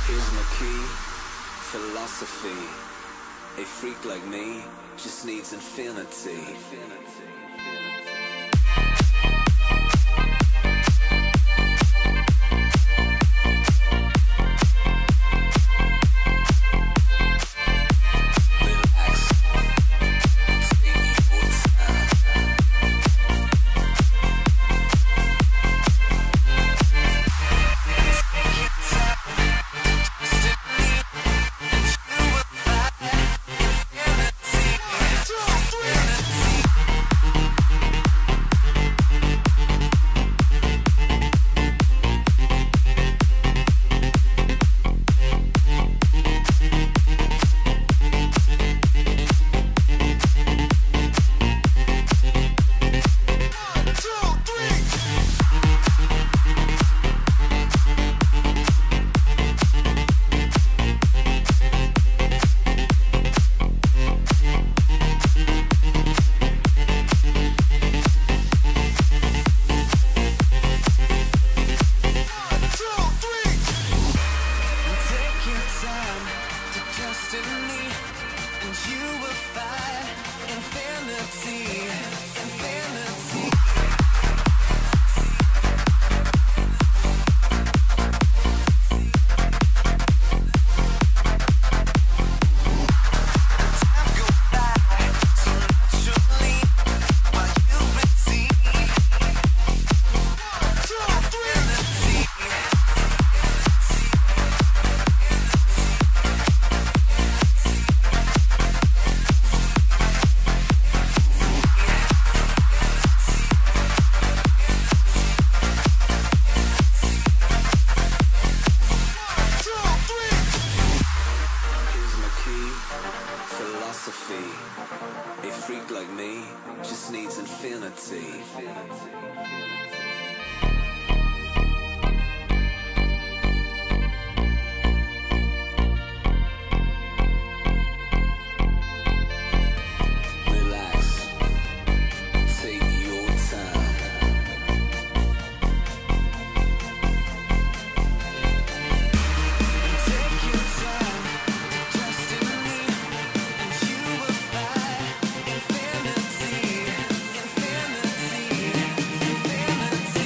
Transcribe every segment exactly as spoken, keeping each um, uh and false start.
Here's my key, philosophy. A freak like me just needs infinity. A freak like me just needs infinity. Relax, take your time. Take your time, trust in me, and you will find infinity, infinity, infinity,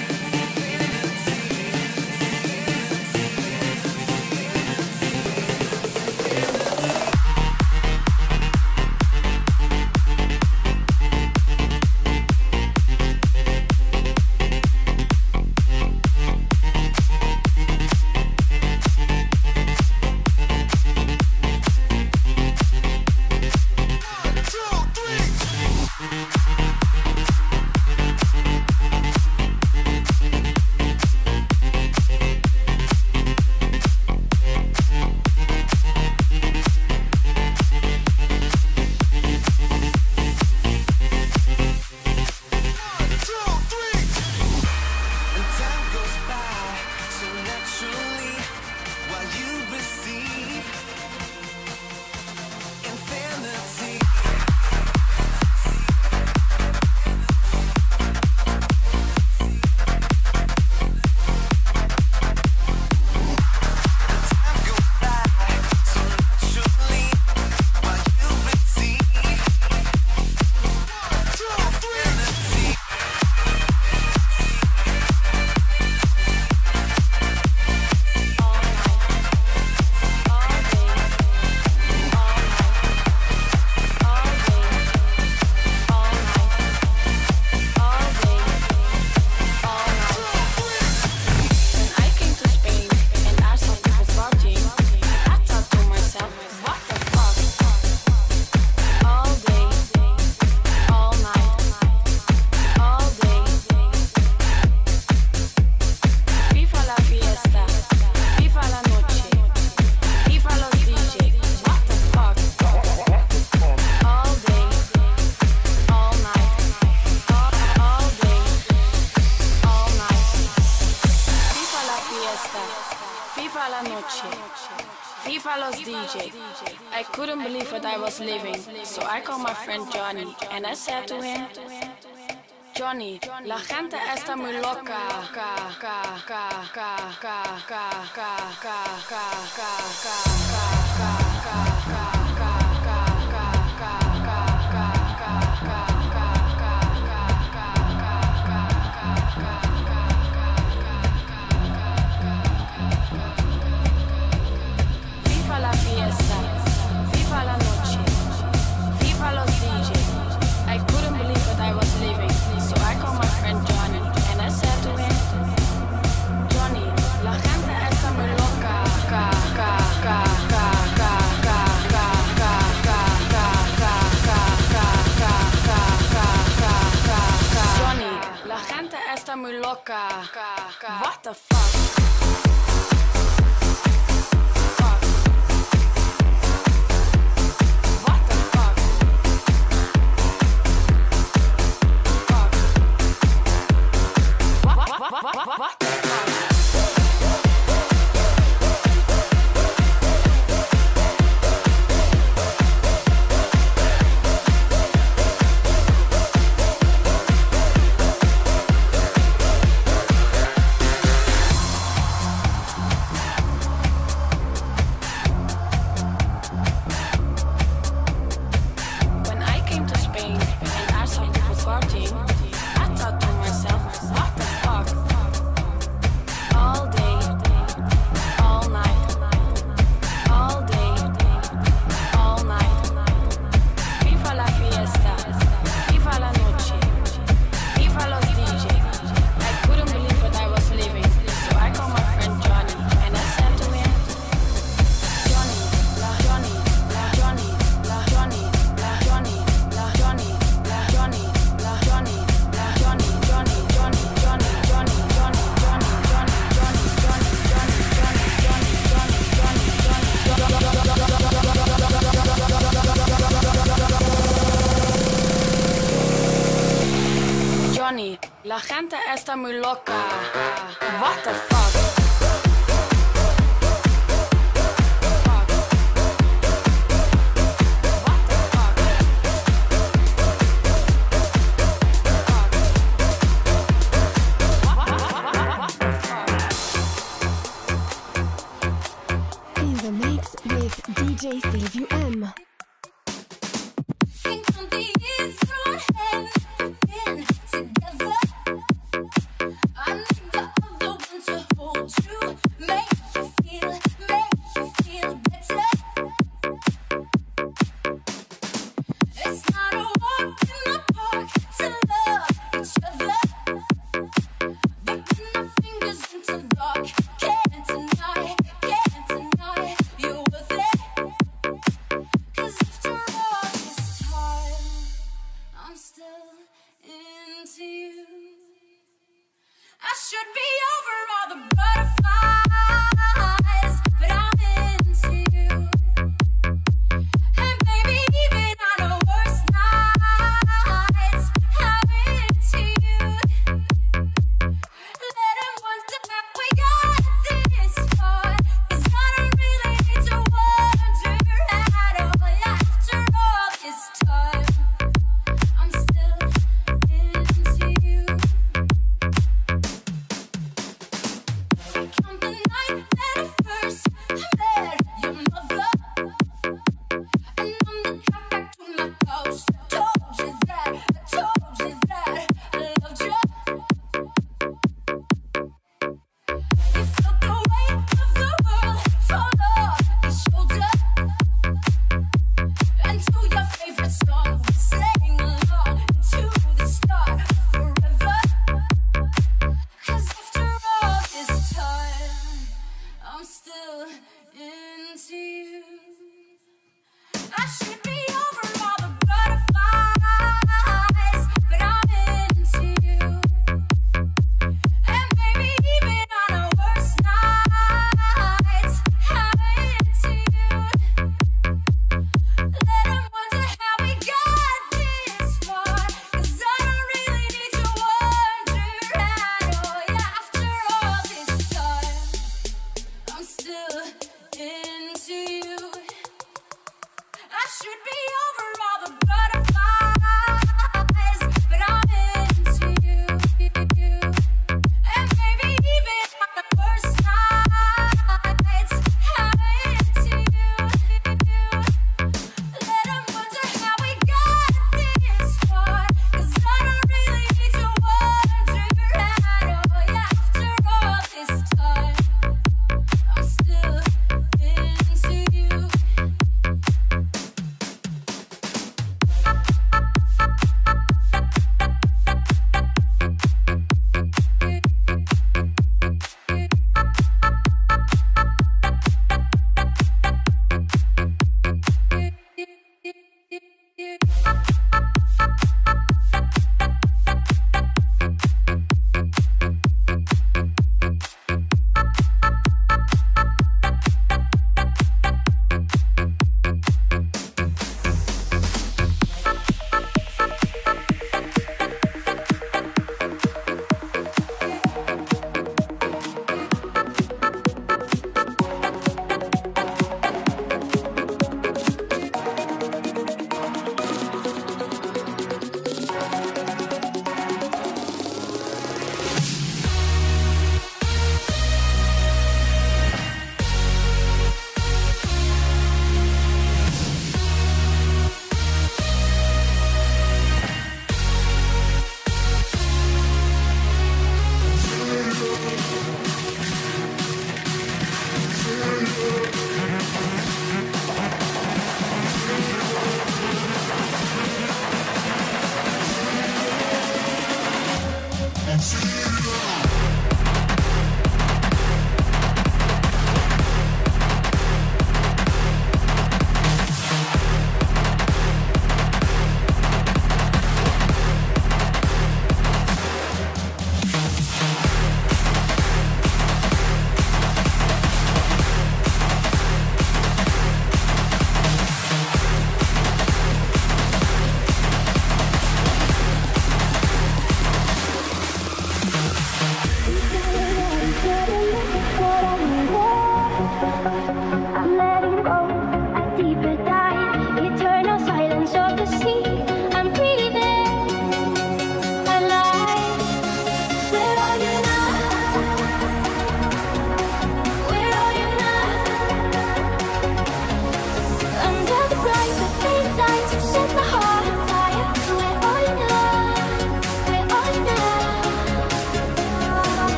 FIFA la noche, FIFA los D J. I couldn't believe what I was living, so I called my friend Johnny and I said to him, Johnny, la gente está muy loca. Ca, ca, ca, ca, ca, ca, ca, ca, ca, ca, ca, Viva la fiesta, viva la noche, viva los D J. I couldn't believe that I was leaving, so I called my friend Johnny, and I said to him, Johnny, la gente está muy loca. Ca, ca, ca, ca, ca, ca, ca, ca, ca, ca, ca, ca, ca, ca, ca, ca. Johnny, la gente está muy loca. What the fuck? What the fuck? When I came to Spain and I saw people partying, I thought to myself, what the fuck? All day, all night, all day, all night. Viva la fiesta, viva la noche, viva los D J. I couldn't believe that I was leaving, so I called my friend Johnny, and I said to him, Johnny, la Johnny, la Johnny, la Johnny, la Johnny, la Johnny, la Johnny, la Johnny, la Johnny, Johnny, Johnny, Johnny, Johnny, Johnny, Johnny, Johnny, Johnny, Johnny, Johnny, Johnny, Johnny, Johnny, Johnny, la gente está muy loca. What the fuck? In the mix with D J Silvio M. Think on the years our hands have been together. I need the other one to hold you, make you feel, make you feel better. It's not a walk in the park to love each other, but when our fingers interlock, can't deny, can't deny you were there. 'Cause after all this time, I'm still into you. I should be over all the butterflies, but I'm into you. And baby, even on our worst nights, I'm into you. Let 'em wonder how we got this far, 'cause I don't really need to wonder at all. After all this time, I'm still into you. On the night that I first met your mother, and on the drive back to my house, I told you that, I told you that I loved you. You felt the weight of the world fall off your shoulder, and to your favorite song we sang along to the start forever. 'Cause after all this time, I'm still into you. I should be over all the butterflies, but I'm into you. And baby, even on our worst nights, I'm into you. Let 'em wonder how we got this far, 'cause I don't really need to wonder at all. Yeah, after all this time, I'm still into you. I should be over all the butterflies, but I'm into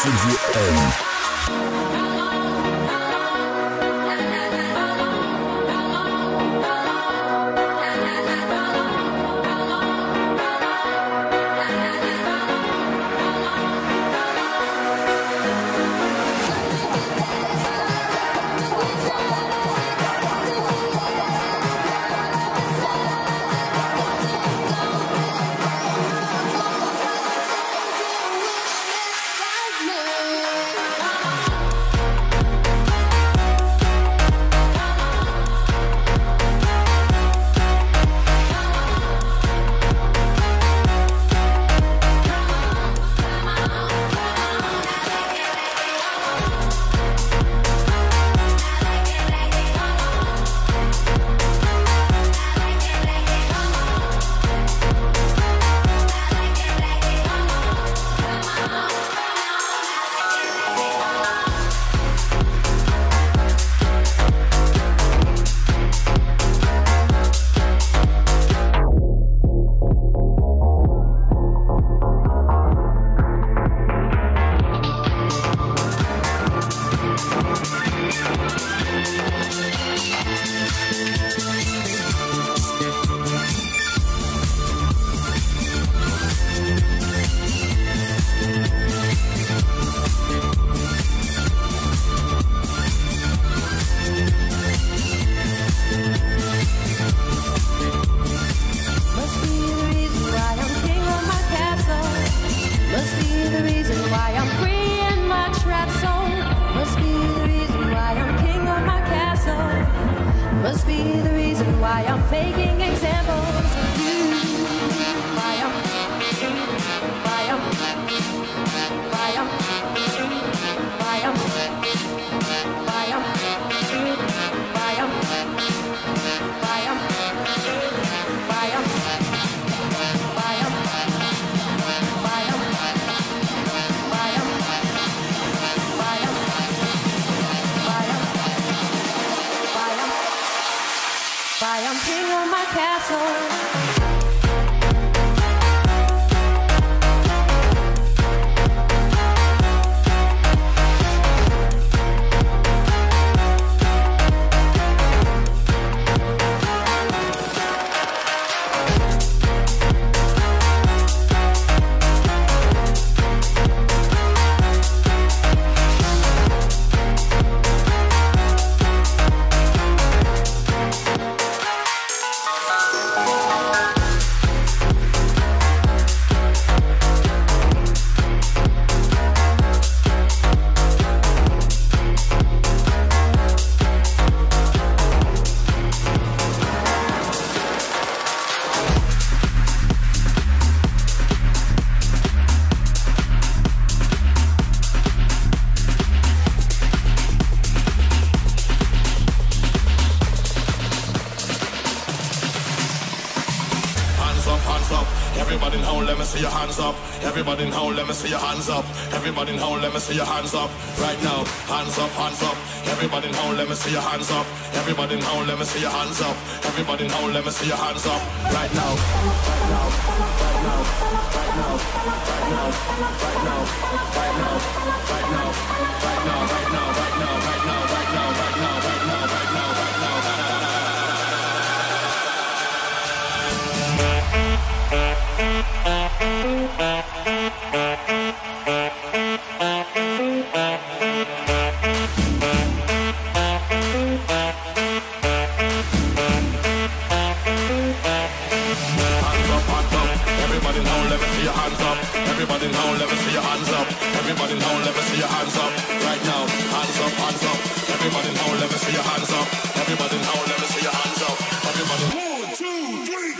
Sylvie M. see your hands up. Everybody in home, let me see your hands up. Everybody in home, let me see your hands up. Right now, hands up, hands up. Everybody in home, let me see your hands up. Everybody in home, let me see your hands up. Everybody in home, let me see your hands up. Right now, right now, right now, right now, right now, right now, right now, right now, right now, right now, right now, right now, right now, right now, right now, right now, right now. Everybody now, let me see your hands up. Everybody now, let me see your hands up. Right now, hands up, hands up. Everybody now, let me see your hands up. Everybody now, let me see your hands up. Everybody. One, two, three,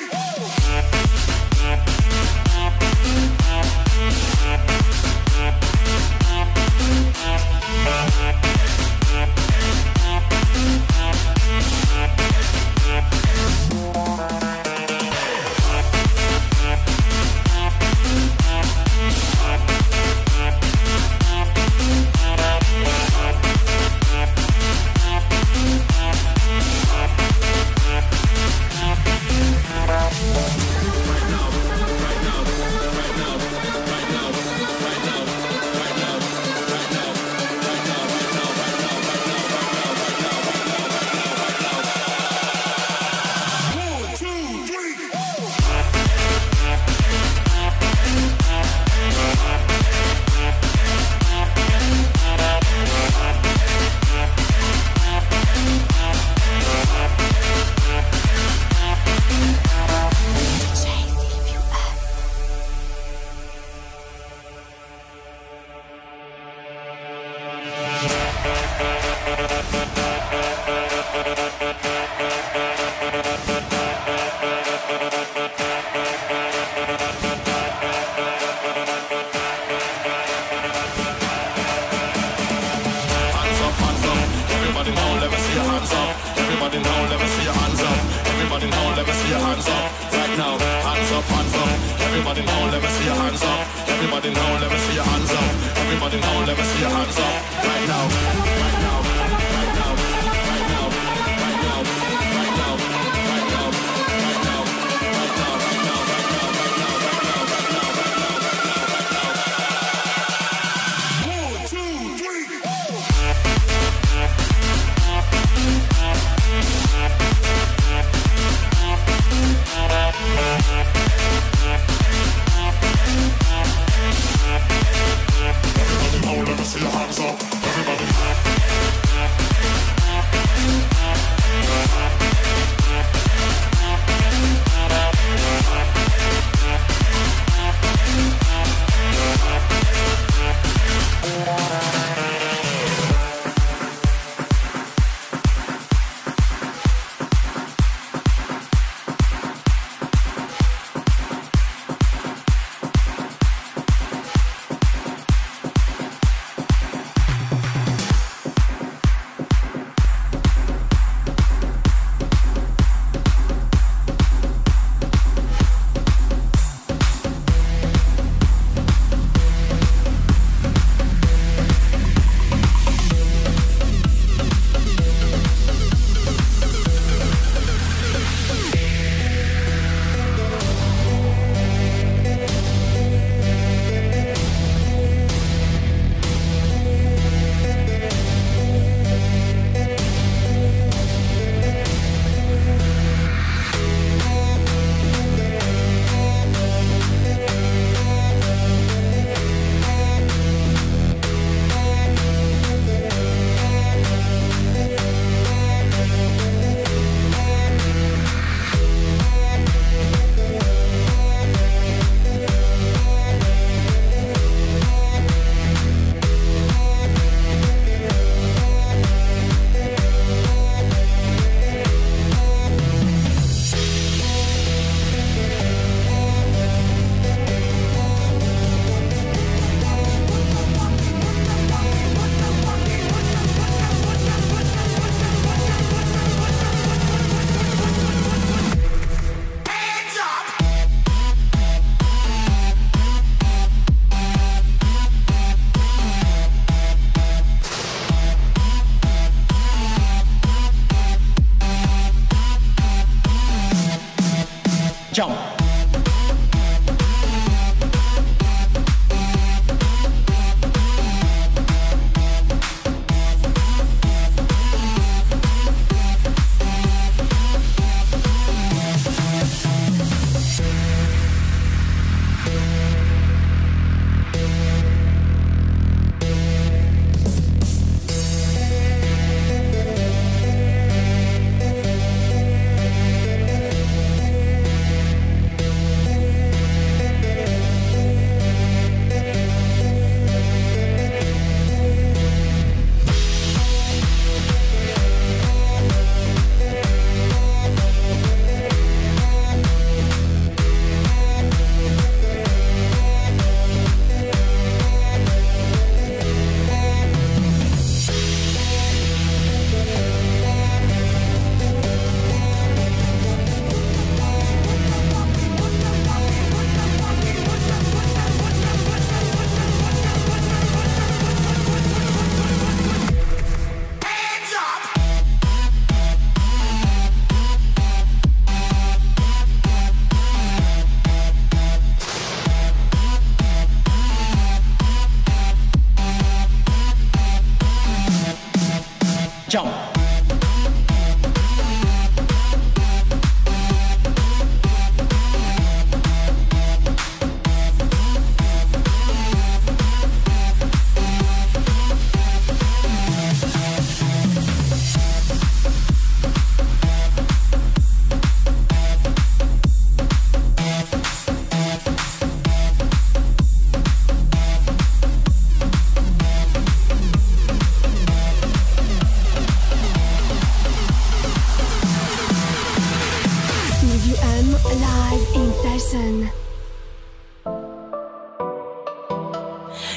Everybody, oh, let me see your hands up. Everybody.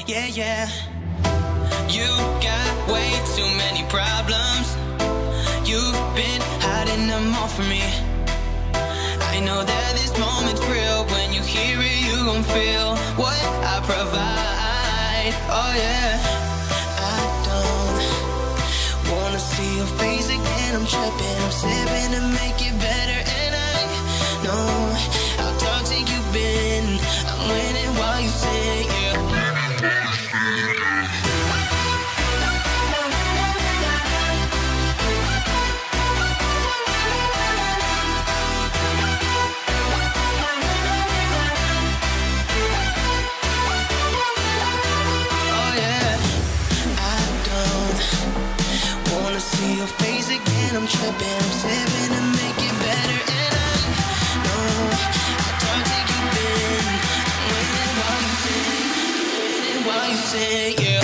Yeah, yeah. You got way too many problems. You've been hiding them all from me. I know that this moment's real. When you hear it, you gon' feel what I provide. Oh yeah. I don't wanna see your face again. I'm tripping, I'm sipping to make it better. And I know how toxic you've been. I'm winning while you say yeah. I'm tripping, I'm sipping to make it better. And I know how toxic you've been. I'm waiting while you say, waiting while you say, yeah.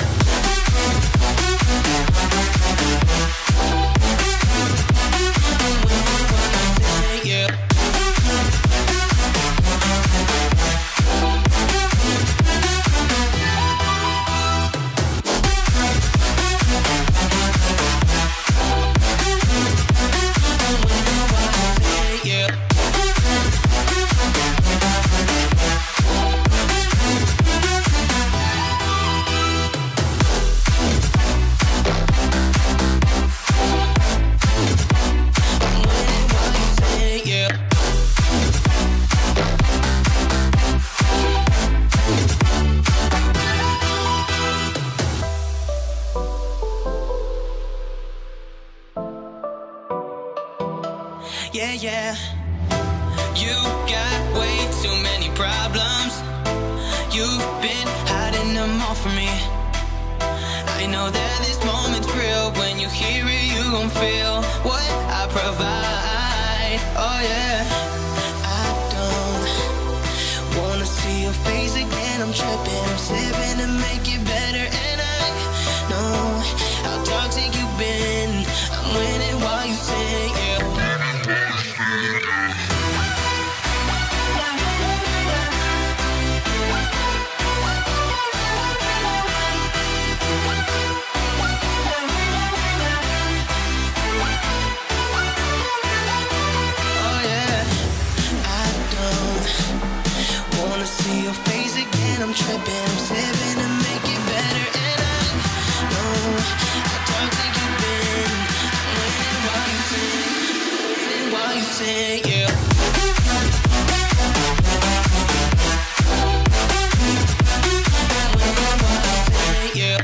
I'm waiting while you say, yeah. Yeah, yeah. You got way too many problems. You've been hiding them all from me. I know that this moment's real. When you hear it, you gon' feel what I provide. Oh yeah. I don't wanna see your face again. I'm tripping, I'm sipping to make it better. And I know how toxic you've been. I'm winning while you say yeah. I'm tripping, I'm sipping to make it better. And I know how toxic you've been. I'm waiting while you say, waiting while you say, yeah. I'm waiting while you say, yeah.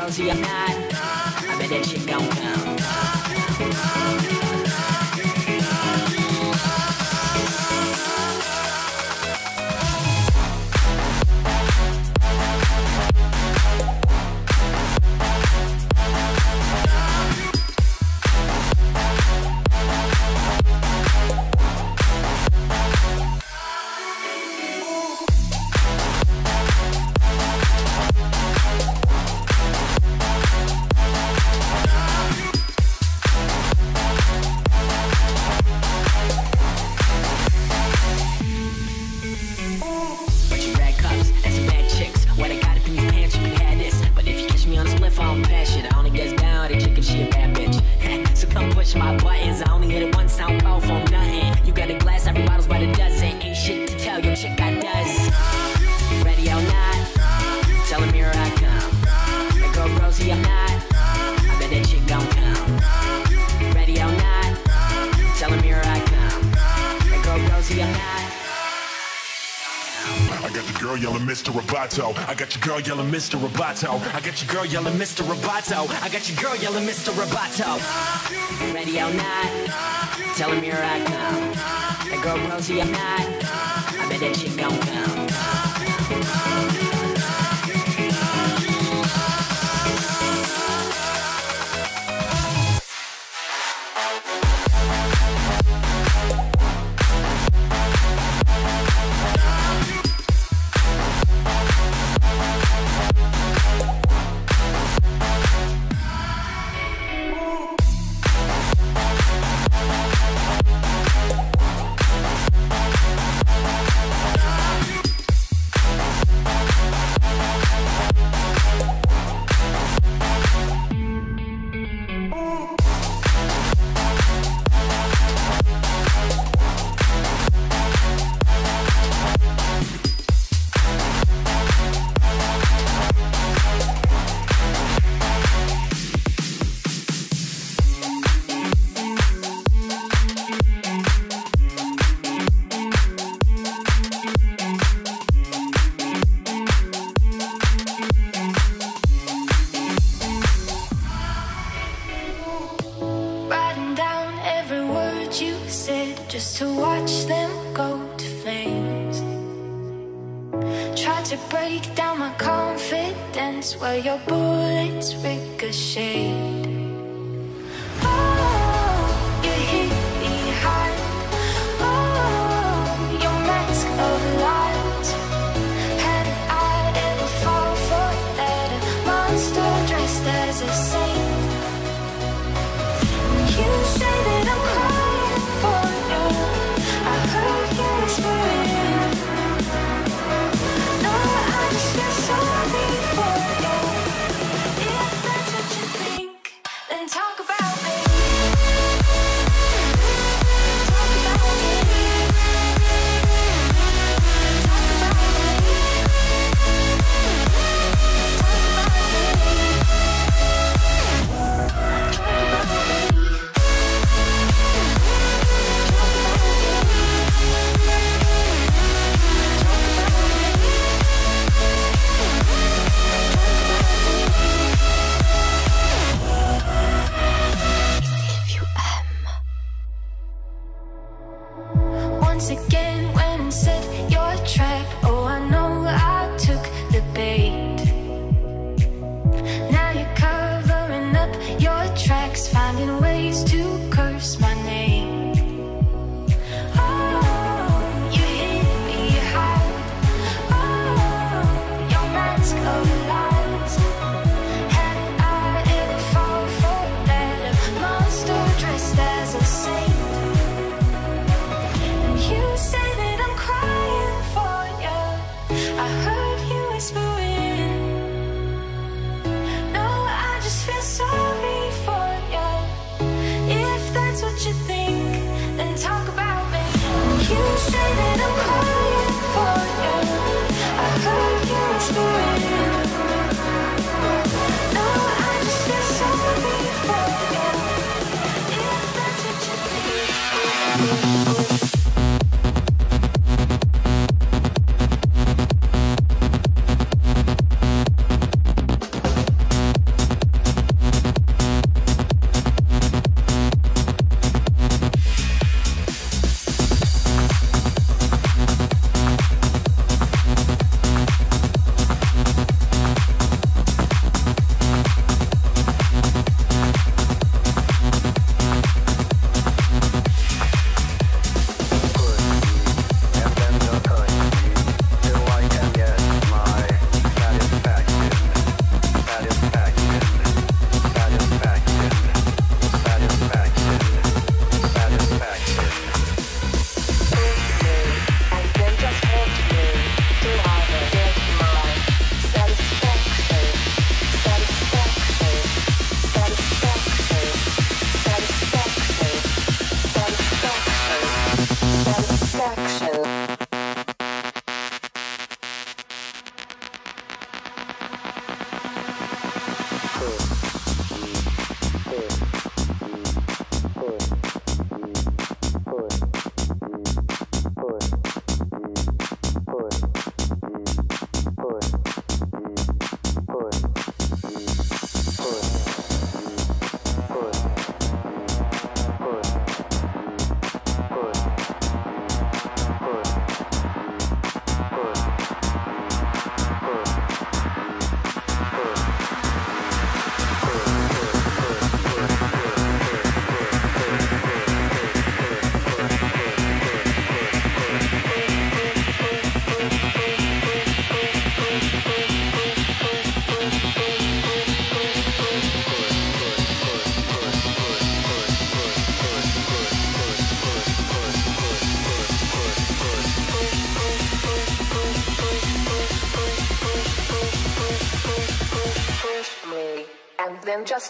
rosy, I'm not. I bet that shit gon' come. I got your girl yelling Mister Roboto. I got your girl yelling Mister Roboto. I got your girl yelling Mister Roboto. Ready or not, tell him here I come. That girl Rosie, I'm not. I bet that shit gon' come. just to watch them go to flames. Tried to break down my confidence while your bullets ricocheted. Oh, you hid behind, oh, your mask of lies. Had I ever fall for that monster dressed as a saint? You say that I'm crying for you, I heard you whispering. No, I just feel sorry for you. If that's just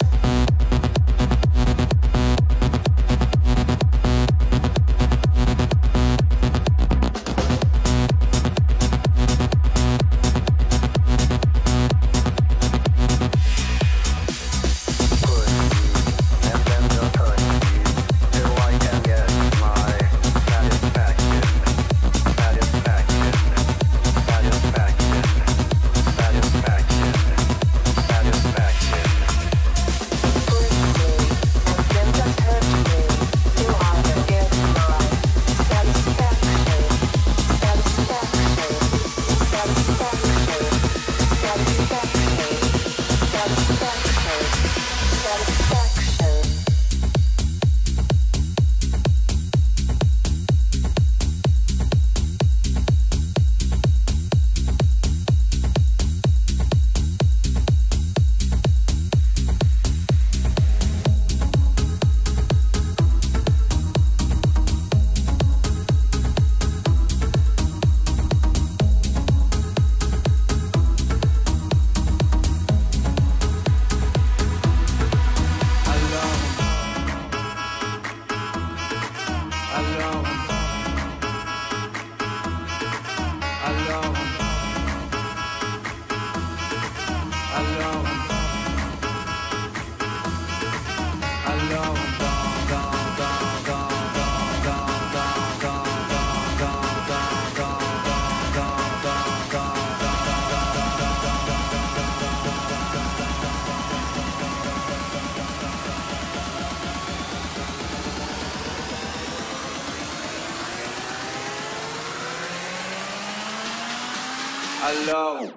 Alors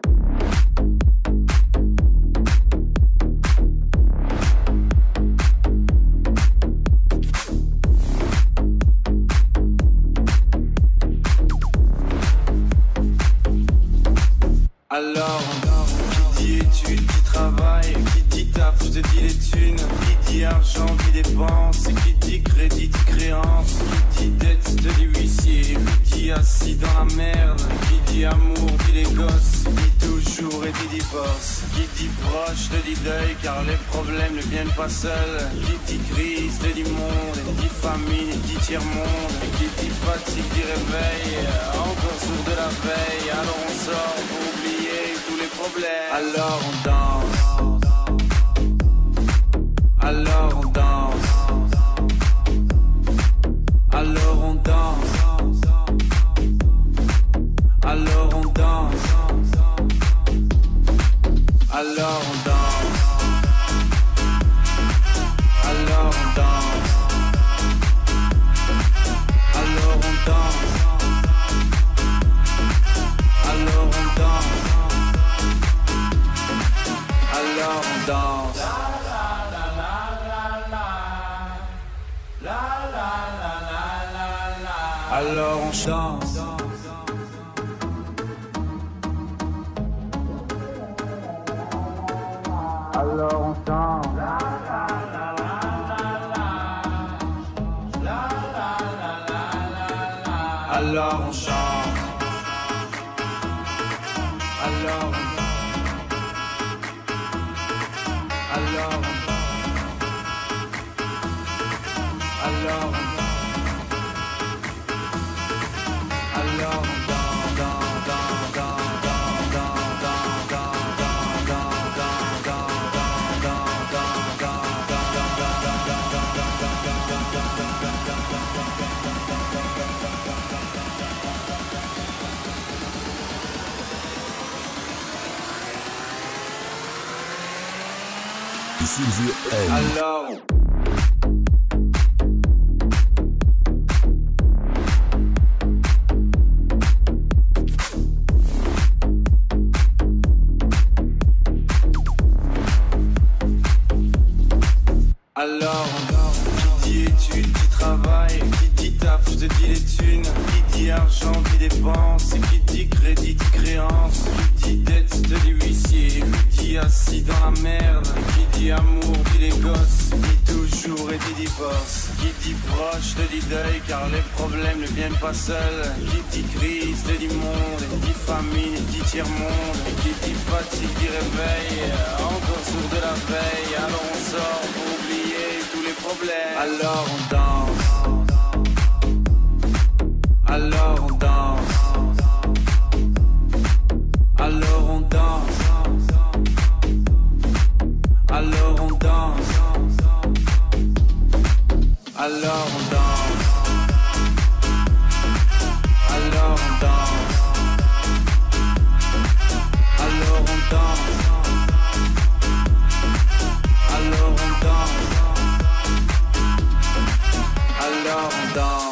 Alors, qui dit études, qui travaille, qui dit taf, je te dis les thunes, qui dit argent, qui dépense, qui dit crédit, dit créance, qui dit dette, je te dis huissier, qui dit assis dans la merde, qui dit amour, dit les gosses, qui dit toujours et dit divorce, qui dit proche, te dit deuil, car les problèmes ne viennent pas seuls, qui dit crise, te dit monde, qui dit famine, qui dit tiers-monde, qui dit fatigue, dit réveil, encore sourd de la veille, alors on sort pour oublier tous les problèmes. Alors on danse, alors on danse, alors on danse, alors on danse, alors on danse, alors on danse, alors on danse, alors on danse, alors on danse. Alors on chante. Alors on chante. Alors on chante. Alors Alors Alors Alors Alors Alors, qui dit études, qui travaille, qui dit taf, je te dis les thunes, qui dit argent, qui dépense, qui dit crédit, qui créance, qui dit dette, je te dis huissier, qui dit assis dans la merde, qui dit amour, dit les gosses, qui dit toujours et dit divorce, qui dit proche, te dit deuil, car les problèmes ne viennent pas seuls, qui dit crise, te dit monde, qui dit famine, qui dit tiers-monde, qui dit fatigue, dit réveil, encore sourd de la veille, alors on problème. Alors on danse. Alors on danse. Alors on danse. Alors on danse. Alors on danse. Alors on danse. Alors on danse. Alors on danse. Alors on danse.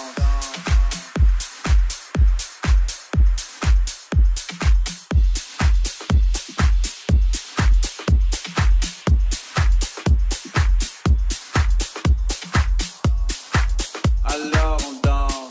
Alors on danse.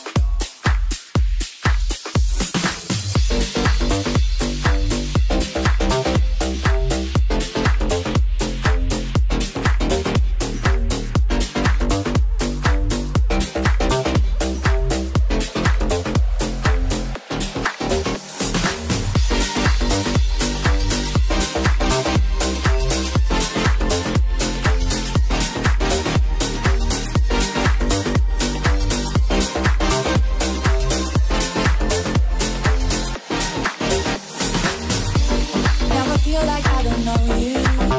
Now I feel like I don't know you,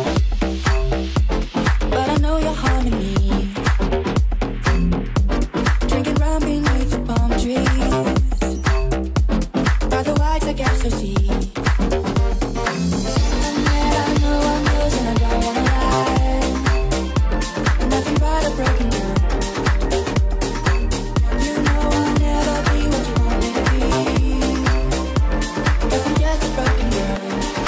but I know you're haunting me. Drinking rum beneath the palm trees, by the lights I guess I see. And yet I know I'm losing, I don't wanna lie. Nothing but a broken girl. You know I'll never be what you want me to be, 'cause I'm just a broken girl.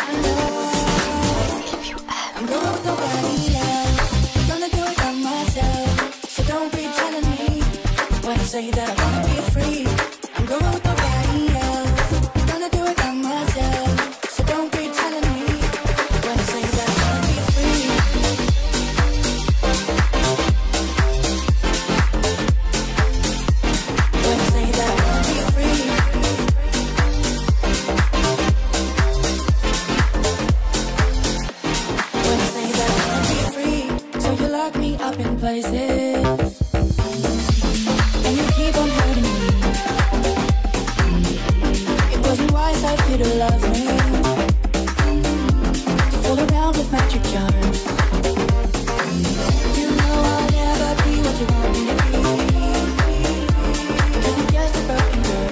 I'm going with nobody else, gonna do it by myself. So don't be telling me when I say that I wanna be free. I'm going with nobody else, gonna do it by myself. So don't be telling me when I say that I wanna be free. When I say that I wanna be free. When I say that I wanna be free. So you lock me up in places, and you keep on hurting me. It wasn't wise of you to love me, to fool around with magic charms. You know I'll never be what you want me to be, 'cause I'm just a broken girl.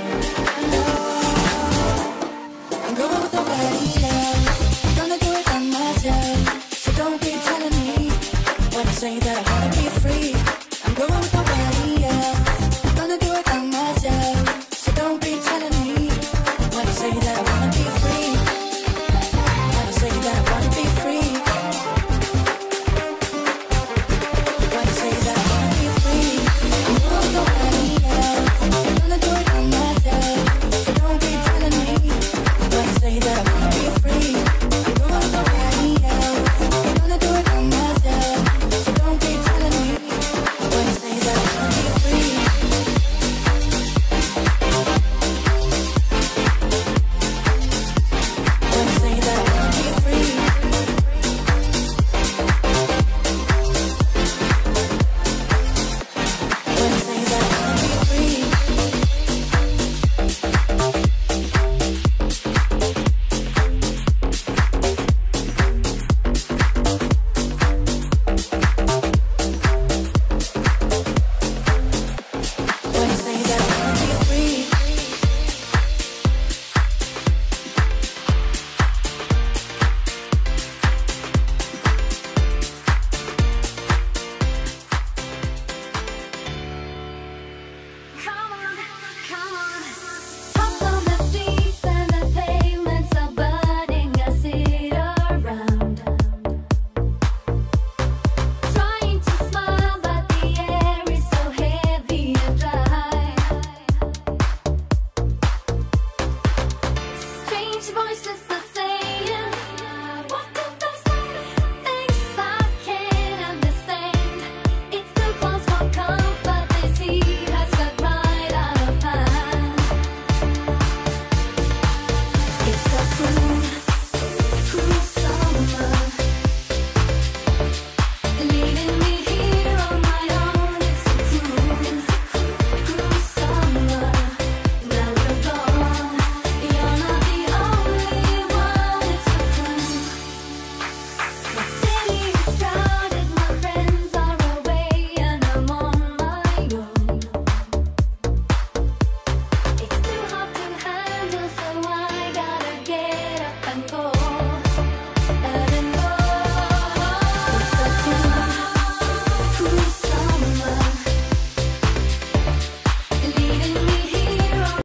I'm going with nobody else, gonna do it by myself. So don't be telling me when I say that I wanna be free. I'm going with